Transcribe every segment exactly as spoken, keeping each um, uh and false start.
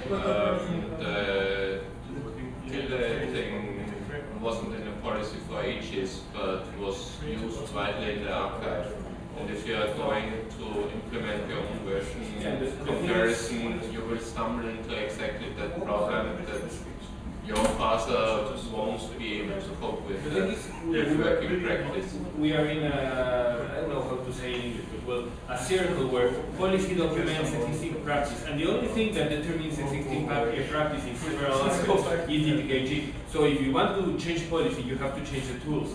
Um, the tilde thing wasn't in the policy for ages, but was used widely in the archive. And if you are going to implement your own version comparison, you will stumble into exactly that problem that your parser won't be able to cope with that with working practice. We are in a, I don't know how to say in English, but well, a circle where policy documents existing practice, and the only thing that determines existing practice in several scopes is the P K G. So if you want to change policy, you have to change the tools.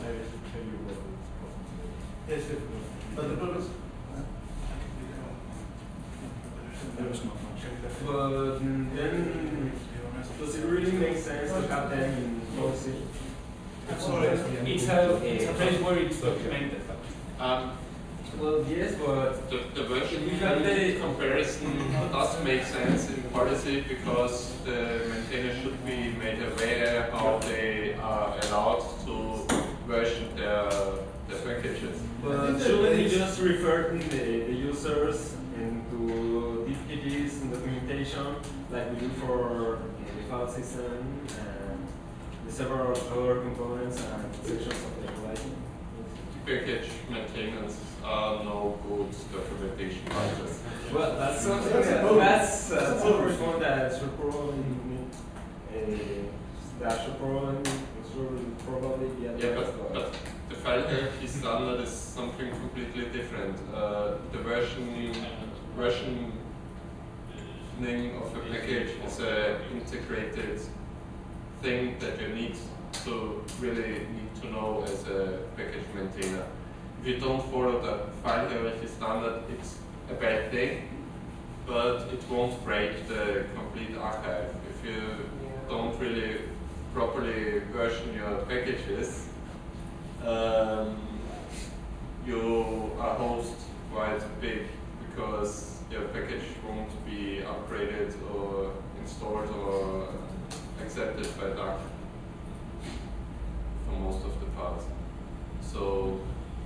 Yes, but the problem is, but then, does it really make sense to have them in policy? It's a, it's a place where it's documented. Um, Well, yes, but the, the version the comparison does make sense in policy because the maintainer should be made aware how they are allowed to version their, their packages. But shouldn't we just refer to the, the users and to D P K Gs and documentation like we do for the file system and the several other components and sections of the license? Package maintenance are no good documentation writers. Well, that's something that, that's uh, the first one that should probably uh, that should probably should probably be addressed. Yeah, but, but the file hierarchy standard is something completely different. Uh, the version versioning of a package is an integrated thing that you need to really need to know as a package maintainer. If you don't follow the file hierarchy standard, it's a bad thing, but it won't break the complete archive. If you don't really properly version your packages, um, you are host quite big because your package won't be upgraded or installed or accepted by D A C for most of the parts. So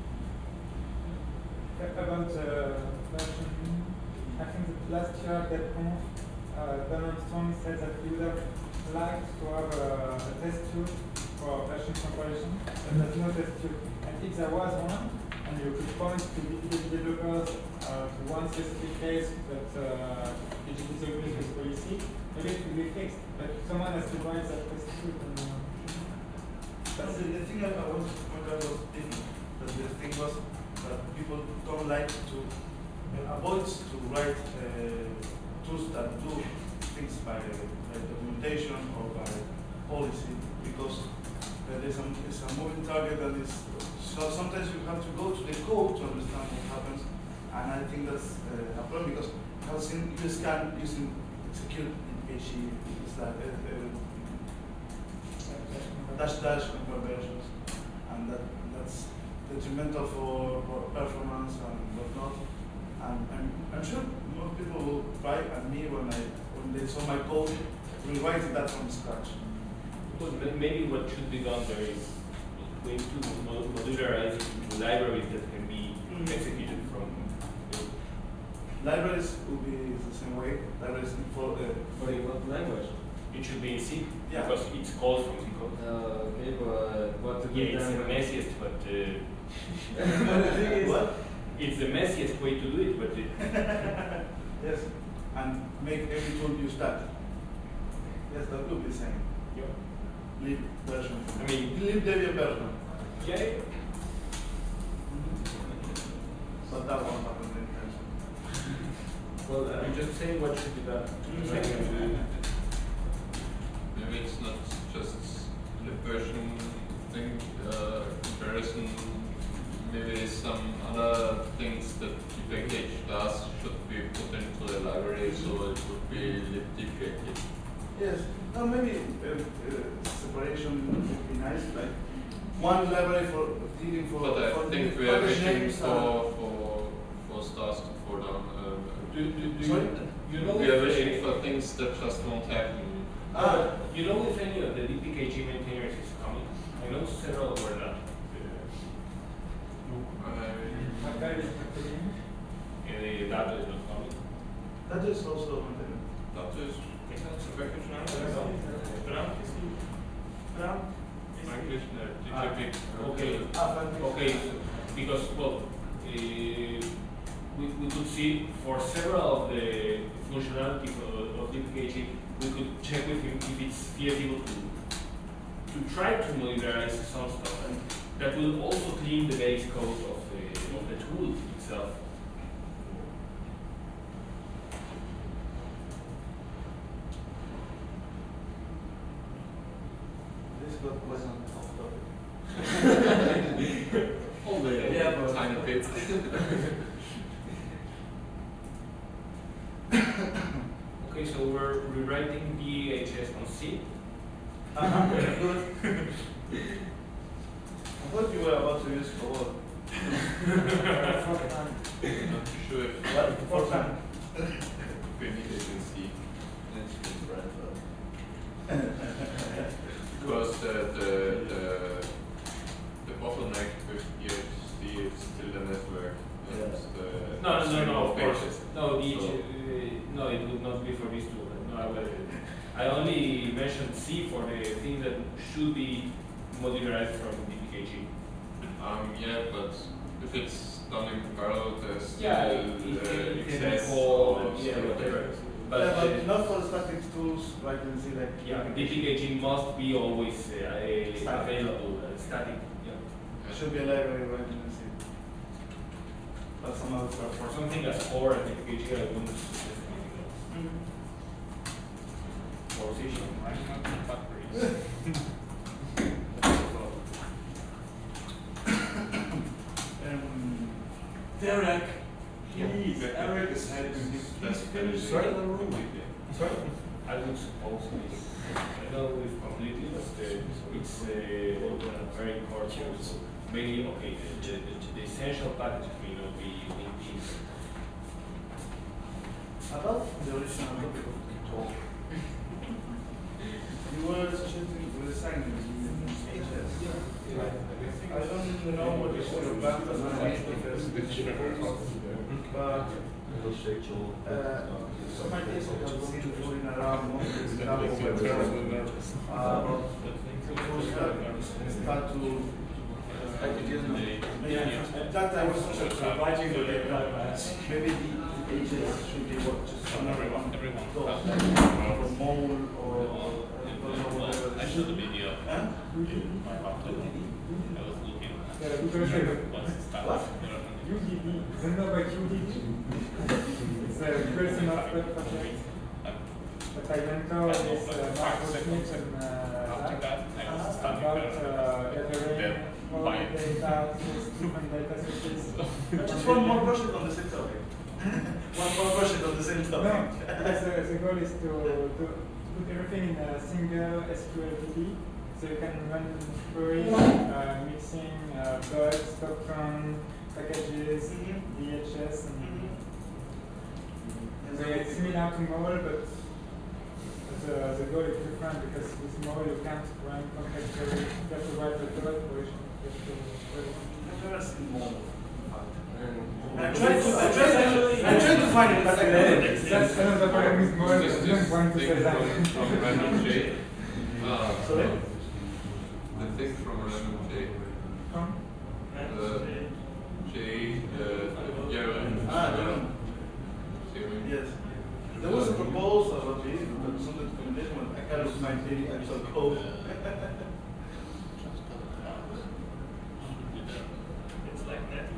about the version, I think that last year at DevConf, uh, Donald Strong said that he would have liked to have a, a test tube for version comparison, but there's no test tube. And if there was one, and you could point to the developers uh, to one specific case that uh, it disagrees with policy, maybe it will be fixed. But someone has to write that test tube. And, uh, that's the, the thing I want to point out was different. But the thing was that people don't like to uh, avoid to write uh, tools that do things by, by documentation or by policy because uh, there's, a, there's a moving target and it's, so sometimes you have to go to the code to understand what happens, and I think that's uh, a problem because I've seen you scan using execute in P H P, it's like uh, uh, dash dash conversions, and that that's detrimental for, for performance and whatnot. And I'm, I'm sure most people will cry at me when I when they saw my code rewriting that from scratch. But maybe what should be done there is going to modularize libraries that can be mm. executed from. You know. Libraries will be the same way. Libraries for uh, But in what language? It should be in C, yeah. because it's called from C code. Uh, okay, but what to do Yeah, it's then? the messiest, but uh, But the thing is, what? it's the messiest way to do it, but it Yes, and make every tool use that. Yes, that will be the same. yeah. Lib version. I mean, lib Debian version. yeah. But that won't happen in version. Well, I'm just saying what should be done. maybe it's not just the version thing, uh, comparison. Maybe some other things that the package does should be put into the library, so it would be libdpkg. Yes. No, maybe uh, uh, separation would be nice, like one library for dealing for. But I for think the we are package waiting names, for, uh, for, for stars to fall down. Uh, Do, do, do Sorry? you, you know we are if waiting any, for things that just won't happen. Ah, you know if any of the D P K G maintainers is coming? I know several were not. Uh, What guy is happening? Uh, the data is not coming. that is also maintained. Dat is vergelijkbaar. Frank? Frank Ah, okay. Ah, Frank. Okay, because well, uh, we, we could see for several of the functionalities of, of D P K G, we could check with him if it's feasible to to try to modularize some stuff, and that will also clean the base code of the of the tool itself. This got wasn't off topic. Only a Yeah, but- tiny bit. Okay, so we're rewriting D H S on C. Uh-huh, very good. I thought you were about to use for what? Not too sure if What? For fun. we need it in C. Because the, the, the, the bottleneck with D H C is still the network. And Yeah. the No, no, no, stream no, of course. pages. No, the, So- uh, no, it would not be for these two. No, I, will- I only mentioned C for the thing that should be modularized from D P K G. Um, yeah, but if it's done in parallel, there's still Yeah, it, uh, it, it can excess call, or yeah, something. whatever. But, But, yeah, but uh, not for static tools, like you see, like yeah, D P K G must be always uh, uh, Static. available, uh, static. Yeah. It should be a library right in the C. But some other For, stuff. for something that's core at D P K G, I wouldn't suggest anything else. Or C sharp. Um, Derek, please, Eric is helping me. Please finish the Sorry? room. Sorry? I would suppose it is. I know we've completely, but uh, it's uh, very core too. So mainly, okay, the, the, the essential package may not be in About the original topic of the talk. You were suggesting for the assignments in H S. I don't even know what is your back as an but uh, some ideas I have seen floating around on this level where uh, start to yeah, at that time I was writing the paper. Maybe the H S should be what just another one. Or mole or whatever. I showed the video. Huh? My laptop. I was looking. Yeah, because uh, Once it starts. What? U D D, isn't that by U D D? It's a person of that project. But I mentor is uh, Marco Schmidt and uh, After that, I was about studying uh, gathering Then all buy the it. data, different data sources. Just one more project on the same topic. One more project on the same No, topic. because the, the goal is to, to put everything in a single S Q L D B, so you can run queries, uh, mixing uh, bugs, token, packages, Mhm. D H S, and And so it's similar to Mole, but the, the goal is different because with Mole you can't run complex queries, you have to write the code for each I've never seen more. And I tried to, I tried to, I tried to find it, but I couldn't. That's another problem with Mole, this I is don't want to thing say that. from, from random J. Uh, Sorry? the thing from random J. Come. Uh, J, uh, Jaren. Ah, Jaren. Theorem. Yes. There was a proposal about this, but it's on the documentation, but I cannot find the actual code. It's like that.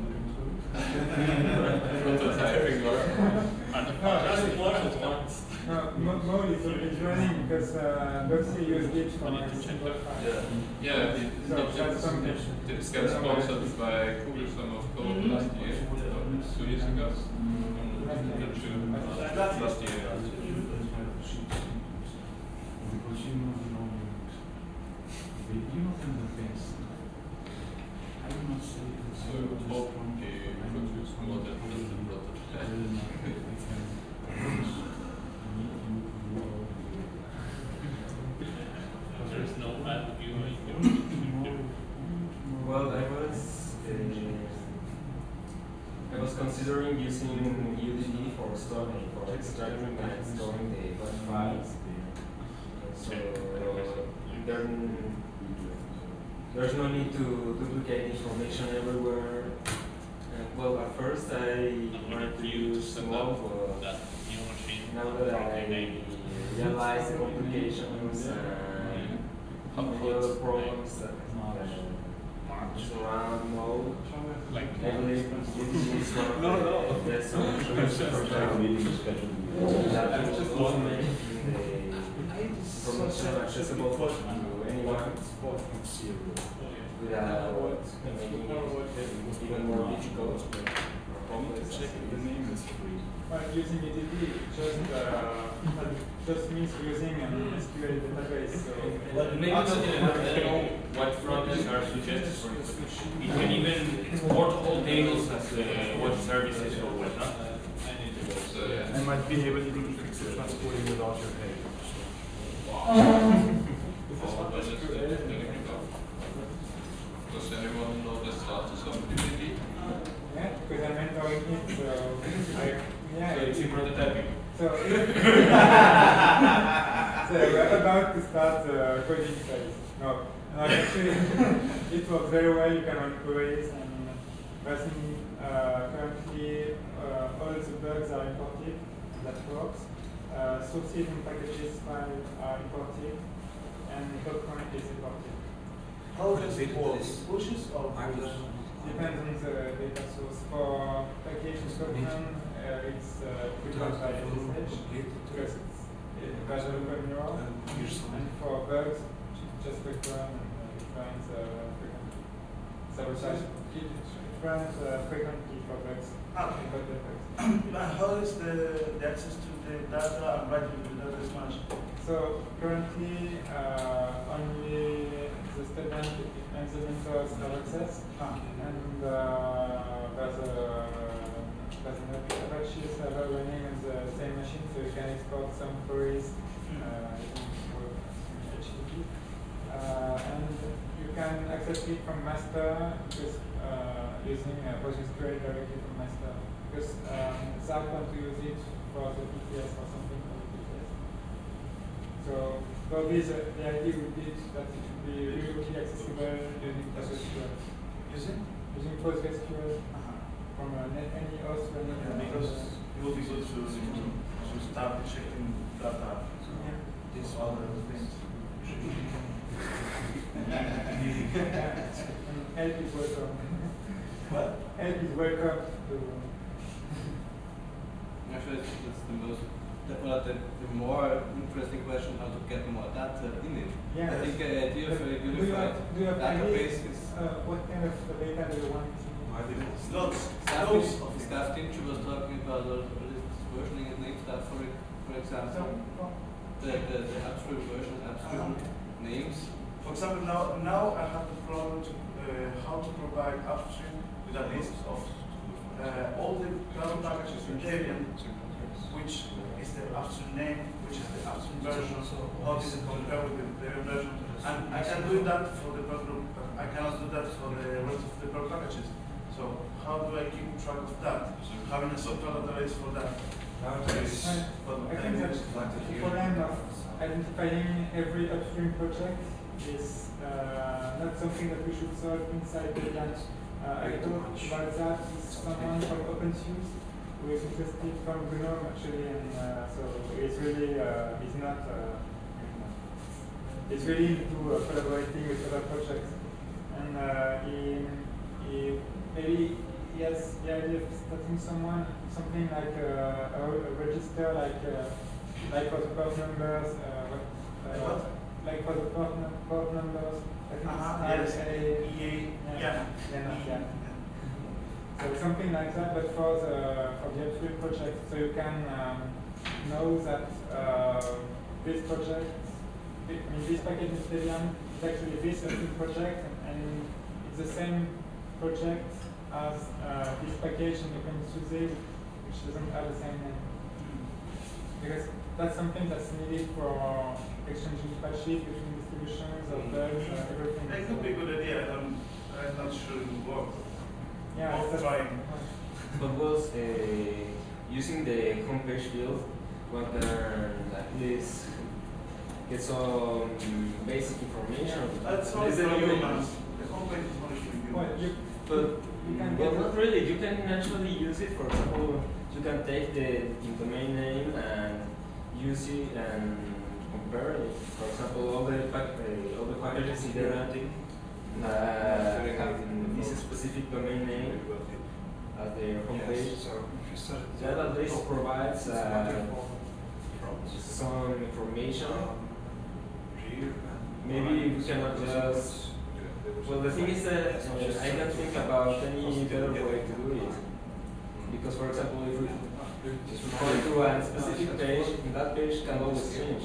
Prototyping or And just one at once. No, Mo- Mole is, is running because uh, Doxy used it for I need a to check single that. file. yeah, it, it, So it, that's something. it, it's got sponsored by Google some of code last year, or two years ago. Not sure. That's Last year. So hope he produce more than just the prototype. There is no bad view in your Well, I was uh, I was considering using U D D for storing for extracting So there, there's no need to duplicate information everywhere. And well, at first I wanted to use Mob, but that new machine. now that I realize the complications and many other problems that uh, surround Mob, Like I believe it is one of No, no. the best solutions for that will also make the information accessible to anyone without making it even more difficult or complex. Well, using E T P just uh, just means using an S Q L database. So Maybe not in a know what frontends are suggested for it. It can even export whole tables as uh, web services or whatnot. So, I might be able to fix the transporting without your help. how does it technical? Does anyone know the status of P P T? yeah, because I'm mentoring it, so I, yeah. So it's in prototyping. So, so we're about to start the coding phase. No, no actually, it works very well. You can run queries, and person, uh, currently uh, all the bugs are imported. That works. Uh, sources and packages file are imported, and code point is imported. How does it work? Pushes or pulls? Depends on the data source. For package description, uh, it's uh, prepared by S S H because it's uh, Azure Open Mirror. And for bugs, just return and uh, it runs uh, frequently. So it, it runs uh, frequently for bugs. Ah, and for the bugs. But how is the, the access to the data and writing the data is managed? So currently, uh, only the student and the mentors have access, Ah. and uh, there's a there's an Apache server running on the same machine, so you can export some queries uh, using H T T P, uh, and you can access it from master just uh, using uh, PostgreSQL directly from master, because um, Zap want to use it for the P T S or something for the P T S. So probably the, the idea would be that it should be really accessible using PostgreSQL. Using? Using PostgreSQL from uh, net, any host running. Yeah, uh, because it will be good to, to, to start checking data. Yeah. These other things. Yeah. And help is welcome. What? Help is welcome to. Actually, that's that's the most, definitely the, the more interesting question, how to get more data in it. Yeah. I think the idea of a Do you unified have, do you have database ideas? is Uh, what kind of data do you want? Lots. staff. Lots of The staff team she was talking about all all this versioning and name stuff for it, for example. The, the, the upstream version, upstream names. For example, now now I have the problem to uh, how to provide upstream with a list of uh, all the cloud packages in Debian, which is the upstream name, which is the upstream version, how does it compare with the Debian version. And I can do that for the per group, but I cannot do that for the rest of the per packages. So how do I keep track of that? Having a software database for that. Nowadays, I think that the problem of identifying every upstream project is uh, not something that we should solve inside the branch. Uh, I talked about that with someone from OpenSUSE who is interested from GNOME actually, and uh, so it's really uh, it's not uh, it's really into uh, collaborating with other projects, and uh, he, he maybe he has the idea of starting someone something like uh, a, a register like uh, like for the port numbers, uh, what, uh, What? like for the port, num port numbers. I think Uh-huh, it's yes. R A, E A, yeah, yeah. yeah, yeah. So something like that, but for the for the upstream project, so you can um, know that uh, this project, I mean this package in Debian is actually this upstream project, and, and it's the same project as uh, this package in OpenSUSE, which doesn't have the same name. Because that's something that's needed for exchanging patches between distributions of bugs, uh, everything. That could be a good idea. I don't, I'm not sure it will work. Yeah, Worth that's trying. But was uh, using the homepage field, what there at least get some basic information. That's all There's for a new- humans. The homepage is only for Well, humans. you, But you can well, get not really. You can actually use it. For example, you can take the domain name and use it and compare it. For example, all the pack, uh, all the packages in there uh, have this specific domain name as their homepage. That at least provides uh, some information. Maybe we cannot just. Well, the thing is that uh, I don't think about any better way to do it. Because, for example, if we go to a specific page, that page can always change.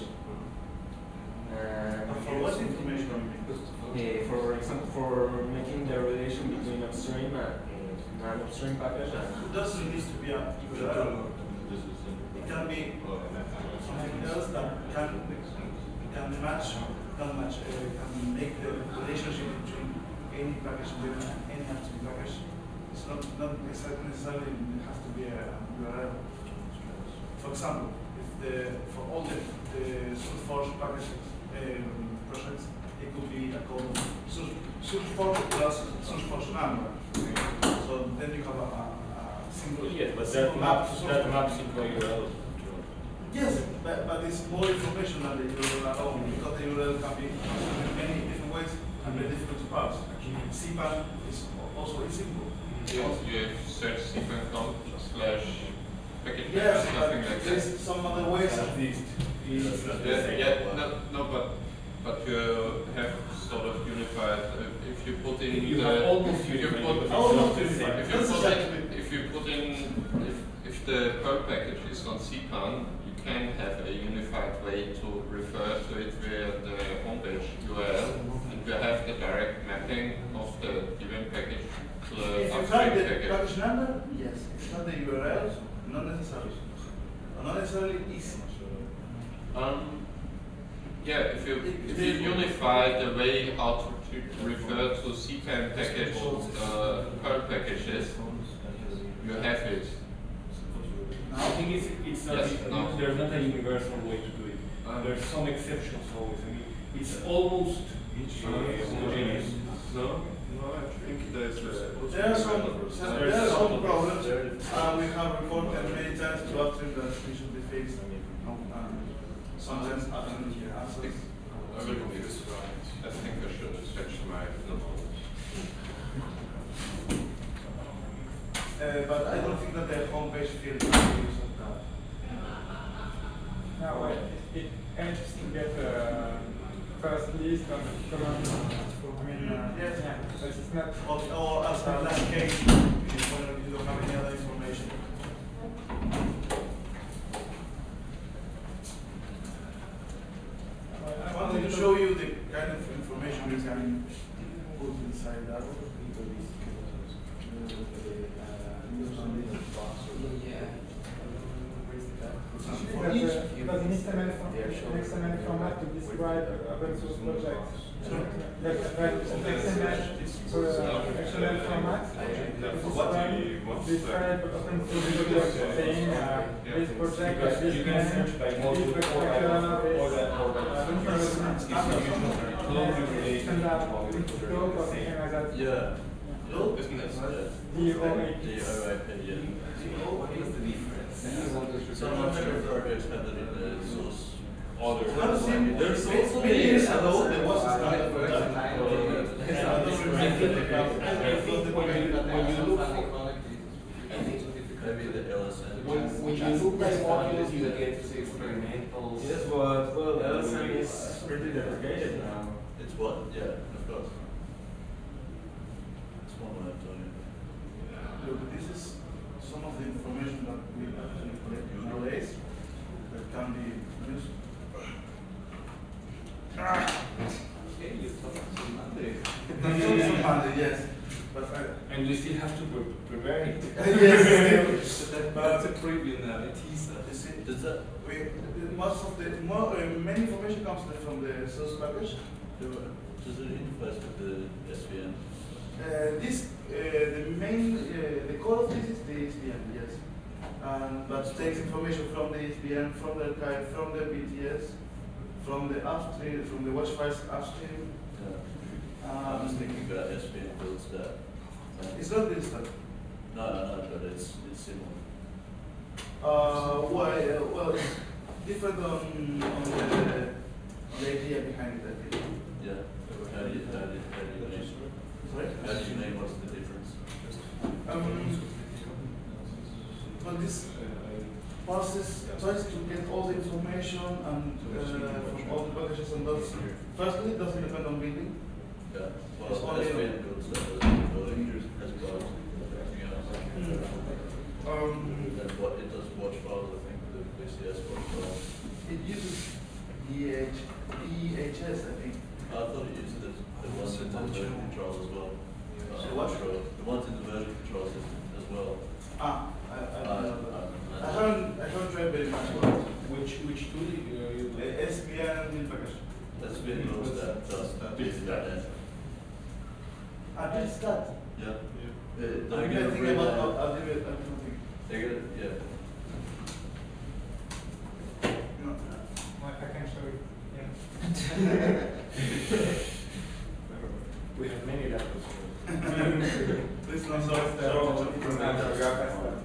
Uh, For what information? uh, for example, for making the relation between upstream and uh, an upstream package. It doesn't need to be a U R L. It can be something else that can can match, can match, uh, can make the relationship between any package and any upstream package. It's not not necessarily necessarily it has to be a U R L. For example, if the for all the the SourceForge packages um, projects, it could be a code Source- SourceForge plus SourceForge number. So then you have a, a, a single. Yes, but single that map maps to that SourceForge. maps into a U R L. Yes, but, but it's more information than the U R L alone, because the U R L can be used in many different ways and very difficult to parse. C PAN is also is simple. Yes, you have search cpan conf slash package Yes, manager, but something like that. there's some other ways. At least. Yeah, yeah, no, no, but but you have sort of unified. Uh, if you put in You the, have almost if you unified, put, but it's Almost not the same. unified. if you That's put exactly. in, if you put in, if, if the Perl package is on C PAN, you can have a unified way to refer to it via the homepage U R L, and you have the direct mapping of the given package to the If you upstream have the package. package number, yes. If you have the U R L, not necessarily. Not necessarily easy. Um, yeah, if you It- if it- you unify the way how to, to refer to C PAN package uh, Perl packages, you have it. I think it's, it's not, Yes, it- no. there's not a universal way to do it. Um, There's some exceptions always. I mean, it's almost uh, homogeneous. No, no, I think there's a, There are some, some- there are some problems, uh, we have reported many times to upstream that we should be fixed. Um, Sometimes upstream answers. I will do this. I think I should fetch my notebook. Uh, but I don't think that the homepage field can be used on that. no, well, it, it helps to get the first list of command. I mean, uh, Yes. yeah, but it's not. Or, or as a last case, if you wanna- you don't have any other information. I wanted to show you the kind of information we can put inside that. For But, each, uh, but an X M L, form- an X M L format to describe open source projects. But, but X M L, so, uh, X M L format to describe, describe open source projects, saying, uh, this project, Because this you can man, search by this module, or by vector, or this, that, or that. uh, information, Distributions are closely related. standard, scope or something like that. Yeah. no? Isn't it? D O A P. The O I P, yeah. What is the difference? Some upstream projects have it in the source. Other. Not simple. There's Many also many the- years ago, there was a standard for Yeah. that. And I don't remember I think, I think when you, when you look for, Maybe the L S N. When, when you look at modules, you get experimentals. Yes, but well, L S M is pretty deprecated now. It's what? Yeah, of course. It's one way of doing it. Look, this is some of the information that we actually collect nowadays that can be used. Okay, you talk to Monday. Not only from Monday, yes, but I, and we still have to pre- prepare it. yes, But it's a preview now, a teaser. you see, Does that, we, the- most of the, more, uh, many information comes from the source package. do- does it interface with the S V N? Uh, this, uh, the main, uh, the core of this is the S V N, yes. Um, but takes information from the S V N, from the archive, from the B T S, from the upstream, from the watch files upstream. Yeah. I was Um, thinking about S V N build stat. Um, it's not this stuff. No, I know, but it's it's similar. Uh, why? Uh, well, it's different on on the, on the idea behind it. I think. Yeah. How do you how do you, how do you name? Sorry. How do you name what's the difference? Um, well, this process tries to get all the information and uh, from all the packages and does. Firstly, it doesn't depend on building. Yeah. Well, It's only S V N on- build stat doesn't building as well as everything else. Um, That's what it does. Watch files, I think, the V C S watch files. it uses D H, D H S, I think. I thought it used the, the ones in the version controls as well. Uh, So I'm what? not sure. The ones in the version controls as, as well. Ah, I, I, Uh, don't know that. uh, I haven't, I haven't tried very much about it. Which which tool do you use? Uh, S V N build package. That's been build stat does Build stat. yeah. I built that. Yeah. Uh, I they think get I a think red about line. I'll, I'll do it. I'll do something. They get a- yeah. No. Well, I can show you. Yeah. We have many levels. Please don't So it's the role of start. the graph as well.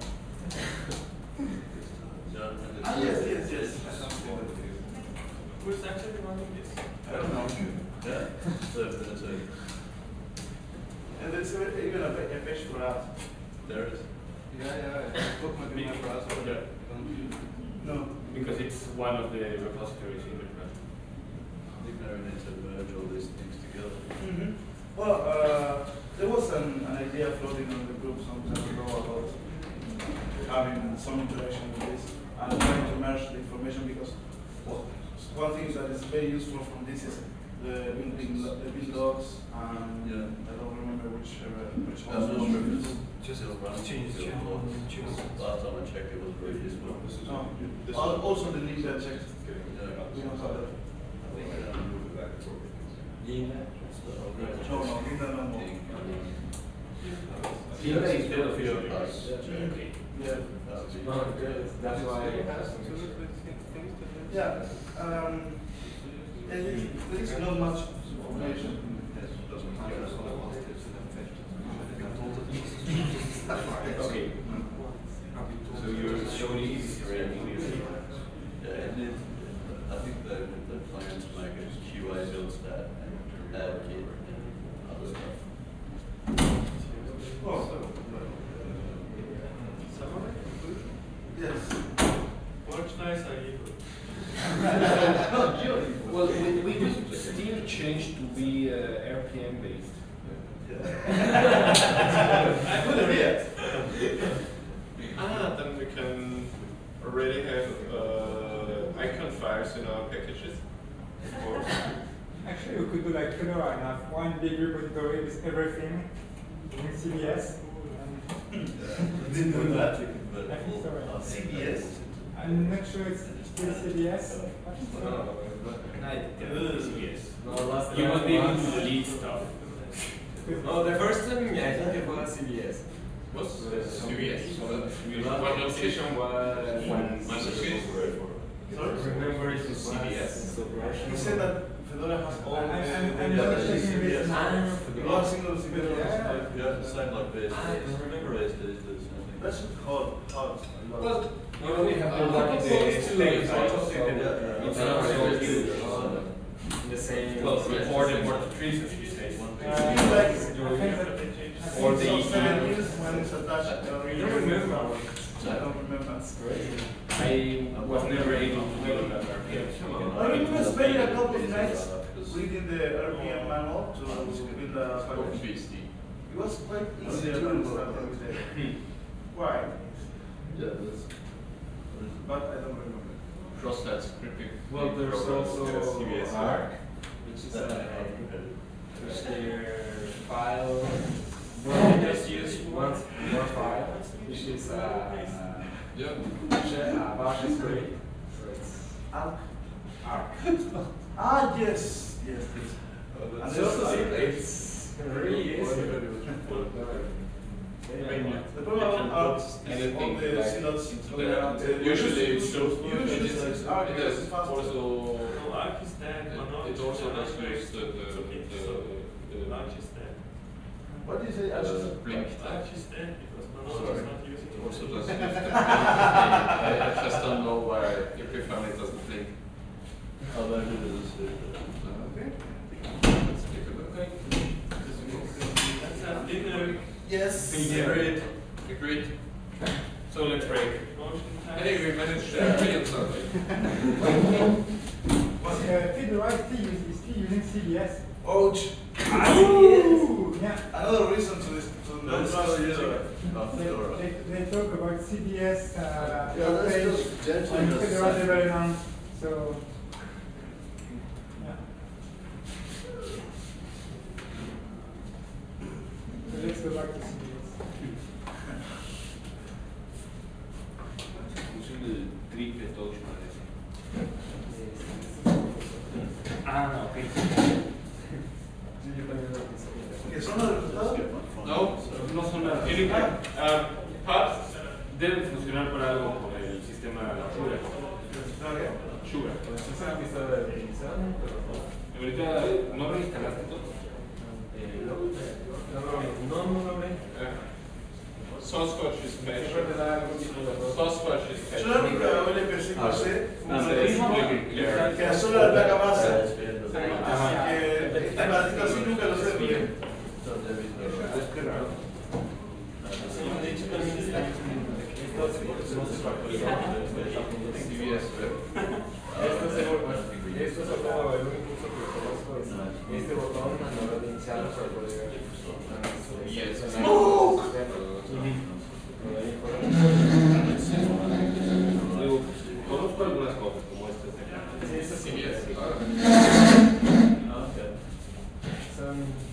Yeah, and Ah, it's- yes, yes, yes. I don't see that. Who's actually running this? I don't know. Yeah. So it's a, And there's even a, a page for that. there it is. Yeah, yeah, I put my my browser, but Yeah. I don't use it. No. Because it's one of the repositories in the project. I think now we need to merge all these things together. Mm-hmm. Well, uh, there was an, an idea floating on the group some time ago about having some interaction with this and trying to merge the information because well, one thing that is very useful from this is the building, lo- the build logs and Yeah. I don't remember which uh, which I'm not one. sure if it's just a run change the last time I checked it was very useful. No. Al- Also the link that checked. Yeah. We don't have that. No, no, Linda no more. Linda is still official. Okay. Yeah. No, that's why. Yeah. Um, and it- there is not much information. Okay. So you're showing easy training. Yeah, and it, I think the, the plan to make a Q A build stat and add kit and other stuff. Oh. Yes. Works nice, I give Not really. Well, we, we could still change to be uh, R P M based. I couldn't hear it. Ah, then we can already have uh, icon files in our packages. Of course. Actually, we could do like Fedora and have one big repository with everything in C D S. And Didn't do that. I think so, right? C D S. I'm not sure it's still C D S. Yes. No, last You time must be able was- to delete stuff. No, the first time I think it was C B S. What's C V S? Last One notation notation. was One when notation. Sorry? remember it was C B S. You said that Fedora has all I'm- the I'm- I'm the not other checking C V S. this. Ah, One single C V S. Yeah. Yeah, the same like base. I don't remember. Base days, the same thing. That's hard, hard. Well, you only have to work in the state file, so it's not so huge. In the same. Well, or the more trees, as you say. Uh, I think that Or I the think E so, E. seven Years when it's attached. uh, I don't remember. I don't remember. I was never able to build that R P M. I remember spending a couple of nights reading the R P M manual to build a package. Obviously. It was quite easy to understand everything. Why? Yeah, that's. But I don't remember. Cross-site scripting. Well, there's programs, also C V S. ARC, which is That I a haven't which their file. Well, they just use one one file, which is uh, Yeah. uh, bash script. So it's Arc. ARC. Ah, yes, yes, yes. Oh, And that's there's also It's really easy. the problem about Arc is Anything all the like synods going the- around. the- Usually it's Usually it's Arc it is is faster. also Arc Like is dead, It, Manoj it also is does dead. use the, the, It's okay, the, so the, Like is dead. What do you say? uh, blink Like tag. is dead because Manoj Sorry. is not using It it. also does use the blink. I, I just don't know why Epiphany doesn't blink. Oh, maybe it is. Okay. Let's take a look. Okay. Let's have dinner. Yes. Agreed. Agreed. So let's break. Motion Hey, we managed to agree on something. Uh, Feed the right still is still using C D S. Ouch. Yeah. Another reason to this to No, not it's trust not you. either. Off They, the door. they, they talk about C D S uh, Yeah, that's page just gently on just Fedora set. development. So, yeah. So let's go back to C D S. Usando triple touch parece. Ah, no, ok. ¿Que son los resultados? No? No son nada. Tienen que, ah, pads deben funcionar para algo con el sistema Sugar. Sugar. Ahorita no reinstalaste todo. No, no lo ve. SourceForge is Siempre patched. te da algún tipo de error. SourceForge is patched. Yo la única O L P C que usé Ah, fue sí, una sí, sí. que era solo la placa base. Ajá. Que este maldito así nunca lo sé bien. Pues qué raro. De hecho, también está esto no se factorizó. C V S Web. Esto es el- esto es como el único uso que conozco es este botón a la hora de iniciarlo para poder ver. Yes. Smoke. Digo, conozco algunas cosas como estas de acá. Sí, eso C sí. V S. Ah, okay. Son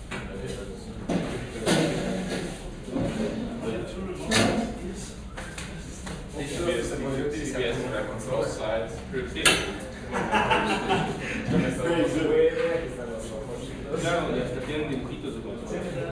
esto se podría utilizar C V S como una Web on consola. both sides. Scripting. Con esto se puede, aquí están los ojos. Claro, y hasta tienen dibujitos de consola.